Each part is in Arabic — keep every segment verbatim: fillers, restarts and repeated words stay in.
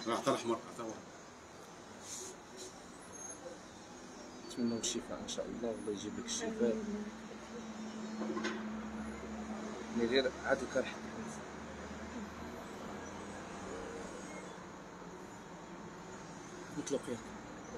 عطى الاحمر عطى هو. نتمنوا الشفاء ان شاء الله، والله يجيب لك الشفاء. مي غير عاد الكرح مطلق ياك.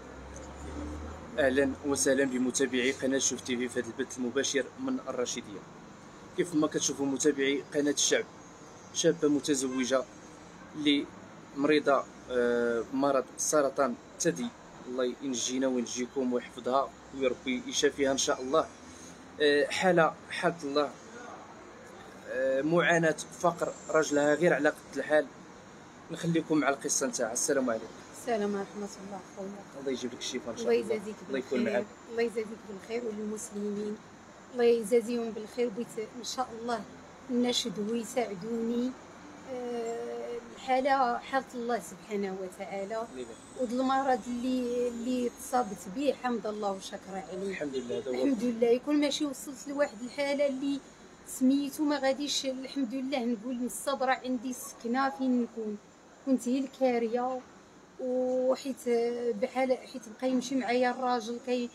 اهلا وسهلا بمتابعي قناه شوف تيفي في هذا البث المباشر من الرشيديه. كيف ما كتشوفوا متابعي قناه الشعب، شابه متزوجه اللي مريضه بمرض السرطان الثدي، الله ينجينا وينجيكم ويحفظها ويربي يشافيها ان شاء الله. حاله حالة الله، معاناه فقر رجلها غير على قد الحال. نخليكم مع القصه نتاعها. السلام عليكم. السلام ورحمة الله خويا. الله يجيب لك الشفاء ان شاء الله الله. يجازيك الله يكون بالخير. معك. الله يجازيك بالخير وللمسلمين الله يجازيهم بالخير. بغيت ان شاء الله نشد ويساعدوني. أه الحالة حالة الله سبحانه وتعالى، وهذا المرض اللي اللي تصابت به حمد الله وشكر عليه. الحمد لله. هذا هو الحمد لله. يكون ماشي وصلت لواحد الحالة اللي سميتو ما غاديش الحمد لله نقول مصبرة عندي السكنة فين نكون. كنت هي الكارية، وحيت بحال حيت بقى يمشي معايا الراجل كي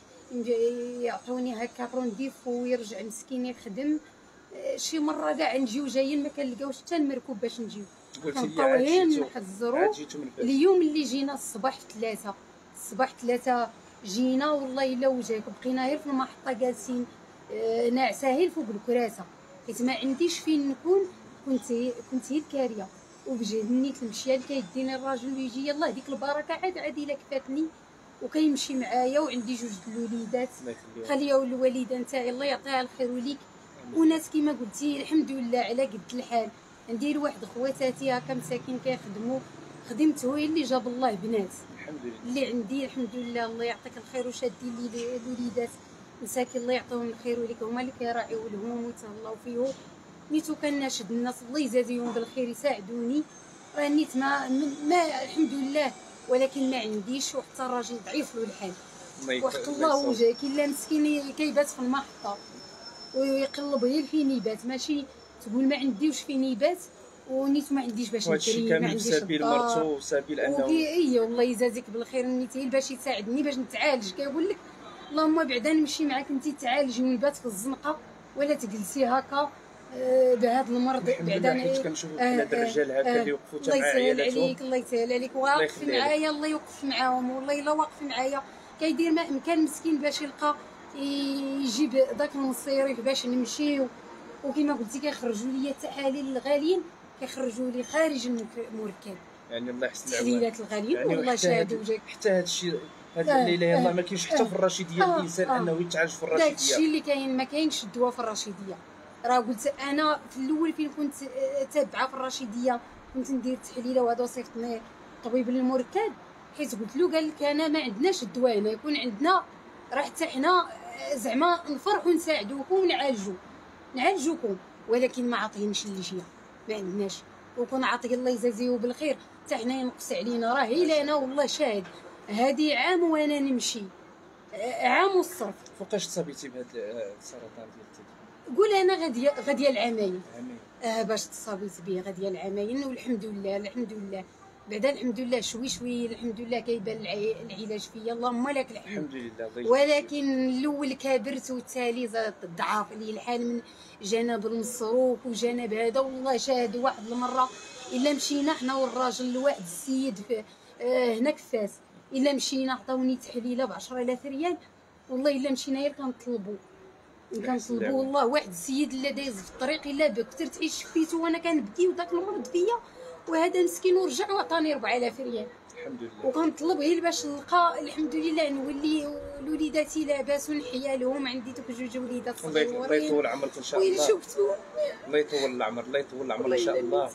يعطوني هكا رونديفو ويرجع مسكين يخدم. شي مره كاع نجيو جايين ما كنلقاوش حتى المركوب باش نجيو، كنطويين نحزروا. اليوم اللي جينا الصباح ثلاثة الصباح ثلاثة جينا والله الا وجهك، بقينا غير في المحطه جالسين ناعسه غير فوق الكراسه حيت ما عنديش فين نكون. كنت كنت هي الكاريه، وبجد نيت المشيه اللي كيديني الراجل ويجي يلاه ديك البركه عاد عادي الا كفاتني وكيمشي معايا. وعندي جوج الوليدات خليه والوالده نتاعي الله يعطيها الخير وليك. وناس كيما قلتي الحمد لله على قد الحال. ندير واحد خواتاتي هكا مساكين كيخدموا، خدمت هو اللي جاب الله بنات الحمد لله. اللي عندي الحمد لله الله يعطيك الخير. وشادي لي الوليدات مساكين الله يعطيهم الخير وليك، هما اللي كيراعيو لهم ويتهلاو فيهم. نيتو كناشد الناس الله يجازيهم بالخير يساعدوني. راه نيت ما, ما الحمد لله، ولكن ما عنديش. وحتى الراجل ضعيف له الحال وحق الله وجهك الا مسكين كيبات في المحطه ويقلب غير فين يبات، ماشي تقول ما عنديوش فين يبات. ونيت ما عنديش باش نكري، ما عنديش سبيل مرتو سبيل انه اي والله يجازيك بالخير. نيت باش يساعدني باش نتعالج. كيقول لك اللهم بعدا نمشي معاك انت تعالجي ونبات في الزنقه ولا تجلسي هكا بهذا المرض. بعدا حيت كنشوفوا بنات الرجال هكا اللي يوقفوا حتى مع عيالاتهم. الله يسهل عليك الله يسهل عليك. واقف معايا الله يوقف معاهم والله الا واقف معايا. كيدير ما امكان مسكين باش يلقى يجيب داك المصيريف باش نمشي. وكما قلتي كيخرجوا لي التحاليل الغاليين كيخرجوا لي خارج المركب. يعني الله يحسن التحليلات الغاليين يعني والله شاهد وجهك. حتى هذا الشيء هذا الليله يلاه ما كاينش حتى في الرشيديه آه الانسان آه انه يتعالج في الرشيديه. داك الشيء اللي كاين ما كاينش الدواء في الرشيديه. راه قلت انا في الاول فين كنت تابعه في الرشيديه كنت ندير تحليله وهذا وصيفطني طبيب المركب، حيت قلت له قال لك انا ما عندناش الدواء هنا، يكون عندنا راه حتى حنا زعما نفرحوا نساعدوكم ونعالجوا نعالجوكم، ولكن ما عاطينش اللي جيه ما عندناش. وكون عاطي الله يجازيه بالخير حتى حنا ينقص علينا. راه هي انا والله شاهد هذه عام وانا نمشي عام والصرف. فوقاش تصابيتي بهذا السرطان ديال الثدي؟ قول انا غاديه غاديه العامين. عامين. اه باش تصابيت به غاديه العامين. والحمد لله الحمد لله بعدا الحمد لله شوي شوي الحمد لله كيبان العلاج فيا اللهم لك الحمد. الحمد لله. ولكن الاول كبرت والتالي زاد ضعاف لي الحال من جانب المصروف وجانب هذا. والله شاهد واحد المره الا مشينا حنا والراجل لواحد السيد في آه هنا كفاس، الا مشينا عطاوني تحليله ب عشرة آلاف ريال. والله الا مشينا غير كنطلبوا كنطلبوا والله واحد السيد اللي دايز في الطريق الا بكثر تعيش شفيتو وانا كنبكي وداك المرض فيا، وهذا مسكين ورجع وعطاني ربعة آلاف ريال. الحمد لله. وكنطلب غير باش نلقى الحمد لله نولي وليداتي لاباس ونحيا لهم. عندي دوك جوج وليدات صغيورين. الله يطول عمرك ان شاء الله. شفتو الله يطول العمر الله يطول العمر ان شاء الله.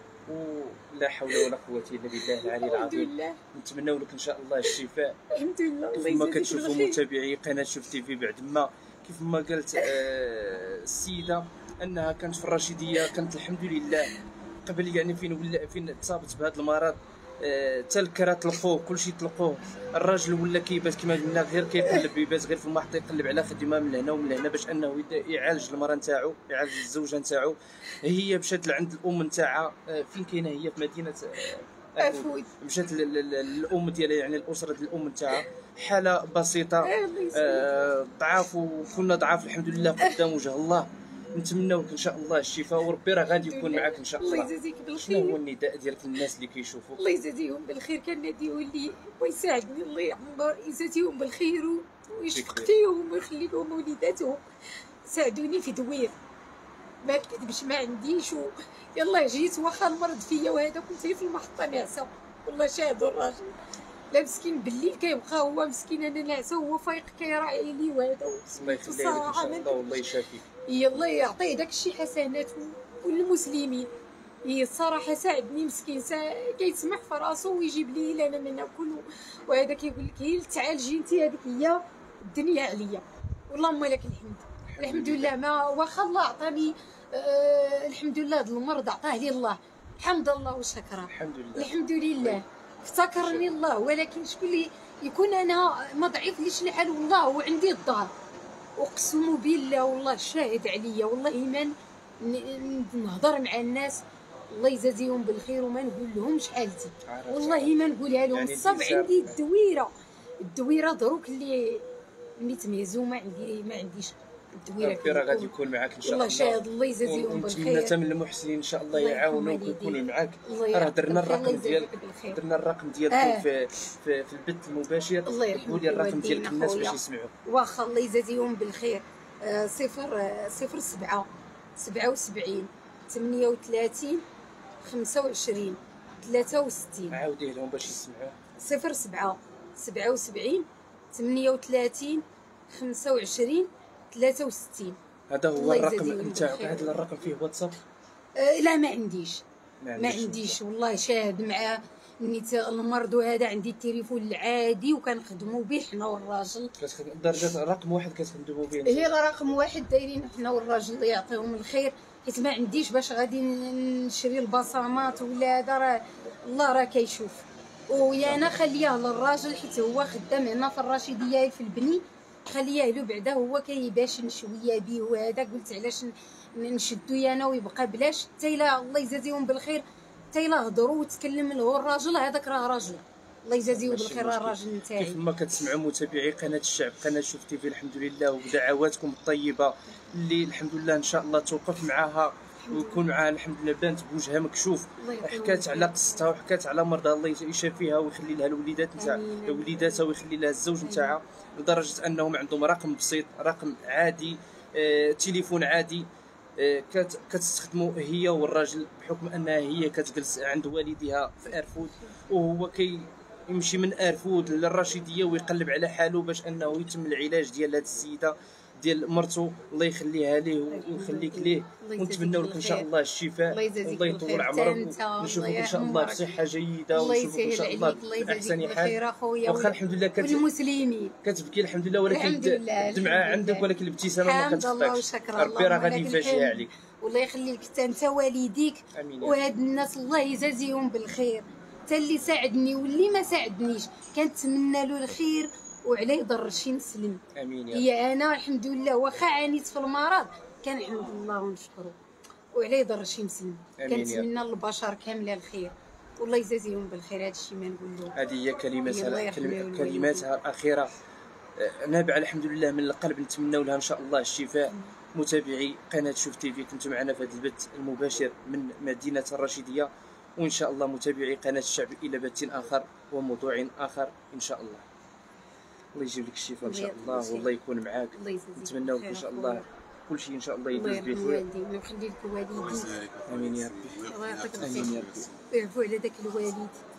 ولا حول ولا قوه الا بالله العلي العظيم. نتمنوا لك ان شاء الله الشفاء. الحمد لله. كيف ما كتشوفوا متابعي قناه شوف تيفي بعد ما كيف ما قالت آه السيده انها كانت في الرشيديه، كانت الحمد لله قبل يعني فين ولا فين تصابت بهذا المرض حتى آه الكرات طلقوه كلشي طلقوه. الراجل ولا كيبات كما قلنا غير كيقلب يبات غير في المحطه يقلب على خدمه من هنا ومن هنا باش انه يعالج المراه نتاعو يعالج الزوجه نتاعو. هي مشات لعند الام نتاعها آه فين كاينه هي في مدينه افوت مشات للام ديالها، يعني الاسره ديال الام نتاعها حاله بسيطه، آه ضعاف، وكنا ضعاف الحمد لله قدام وجه الله. نتمنوا لك ان شاء الله الشفاء، وربي راه غادي يكون معك ان شاء الله. الله يجازيك شنو بالخير. هو النداء ديالك للناس اللي كيشوفوك؟ الله يجازيهم بالخير، كناديو لي ويساعدني، الله يعمر يجازيهم بالخير ويشفق فيهم ويخلي لهم وليداتهم. ساعدوني في دوير، ما نكذبش ما عنديش، و يلا جيت واخا المرض فيا وهذا كنت في المحطه ناعسه، والله شاهد الراجل لا مسكين بالليل كيبقى هو مسكين انا ناعسه وهو فايق كيراعي لي وهذا. الله يخليه لك ان شاء الله والله يشافيك. يلا يعطيه داك الشيء حسنات والمسلمين. هي الصراحه ساعدني مسكين، سا... كيتسمح في راسو ويجيب لي لنا ما ناكل، وهذا كيقول لك هي تعالجي انت، هذيك هي الدنيا عليا. اللهم لك الحمد الحمد لله. ما واخا الله عطاني آه الحمد لله هذا المرض عطاه لي الله، حمد الله وشكرا. الحمد لله الحمد لله افتكرني الله، ولكن شكون اللي يكون انا ما ضعيف ليش الحال والله وعندي الدار، اقسم بالله والله شاهد عليا، والله ما نهضر مع الناس الله يجازيهم بالخير وما نقول لهمش حالتي، والله ما نقولها لهم. الصب عندي الدويره، الدويره دروك اللي اللي تميزوا ما عندي ما عنديش الدويره. ربي راه غادي يكون معاك ان شاء الله. والله شاهد الله يجازيهم بالخير. ونتمنى حتى من المحسنين ان شاء الله يعاونوك ويكونوا معاك. راه درنا الرقم ديالك، درنا الرقم ديالكم آه. في, في في البث المباشر. قولي الرقم ديالك الناس باش يسمعوا. واخا الله يجازيهم بالخير. آه صفر آه صفر سبعة سبعة وسبعين ثمانية وثلاثين خمسة وعشرين ثلاثة وستين. عاوديه لهم باش يسمعوا. صفر سبعة سبعة وسبعين ثمانية وثلاثين خمسة وعشرين ثلاثة وستين. هذا هو الرقم نتاعك. هذا الرقم فيه واتساب؟ آه لا ما عنديش ما, ما عنديش والله شاهد مع نيت المرض وهذا. عندي التليفون العادي وكنخدموا به حنا والراجل. درجه رقم واحد كتخدموا به؟ هي رقم واحد دايرين حنا والراجل الله يعطيهم الخير، حيت ما عنديش باش غادي نشري البصمات ولا هذا. راه الله راه كيشوف، ويا انا خليها للراجل حيت هو خدام هنا في الرشيديه في البني، خليها له بعدا هو كيباشن شويه بيه وهذا. قلت علاش نشدو انا ويبقى بلاش. حتى الا الله يجازيهم بالخير، حتى الا هضروا وتكلم له الراجل هذاك راه راجل الله يجازيه بالخير، راه الراجل نتاعي. كيف ما كتسمعوا متابعي قناه الشعب، قناه شوف تيفي، الحمد لله وبدعواتكم الطيبه اللي الحمد لله ان شاء الله توقف معاها ويكون معاها الحمد لله بانت بوجهها مكشوف. حكات على قصتها وحكات على مرضها الله يشافيها ويخلي لها الوليدات نتاع وليداتها ويخلي لها الزوج نتاعها، لدرجه انهم عندهم رقم بسيط، رقم عادي، آه، تليفون عادي، آه، كتستخدموا هي والراجل بحكم انها هي كتجلس عند والديها في ارفود، وهو كي يمشي من ارفود للرشيديه ويقلب على حاله باش انه يتم العلاج ديال هذه السيده ديال مرته. الله يخليها ليه ويخليك ليه، ونتمنوا لك ان شاء الله الشفاء والله يطول عمرك، ونشوفك ان شاء الله بصحه جيده، ونشوفك ان شاء الله في احسن حال. واخا الحمد لله كت... والمسلمين كتبكي الحمد لله، ولكن الدمعه عندك ولكن الابتسامه ما كتخفاش. ربي راه غادي يفاجئها عليك. والله يخلي لك حتى انت والديك وهاد الناس الله يجازيهم بالخير، حتى اللي ساعدني واللي ما ساعدنيش كنتمنى له الخير وعلى يضر شي نسلم. امين يا رب. هي انا الحمد لله واخا عانيت في المرض كنحمد الله ونشكره، وعلى يضر شي مسلم. كنتمنى للبشر كامله الخير والله يجازيهم بالخير. هذا الشيء ما نقول له. هذه هي كلماتها كلماتها الاخيره نابعه الحمد لله من القلب. نتمنوا لها ان شاء الله الشفاء. متابعي قناه شوف تيفي، كنتم معنا في هذا البث المباشر من مدينه الرشيديه، وان شاء الله متابعي قناه الشعب الى بث اخر وموضوع اخر ان شاء الله. الله يجيب لك الشفاء ان شاء الله والله يكون معاك. نتمناو لك ان شاء الله كل شيء ان شاء الله يدوز بخير. الله يخلي لك والديك. امين يا ربي. الله يعطيك الخير ويعفو على داك الوالد.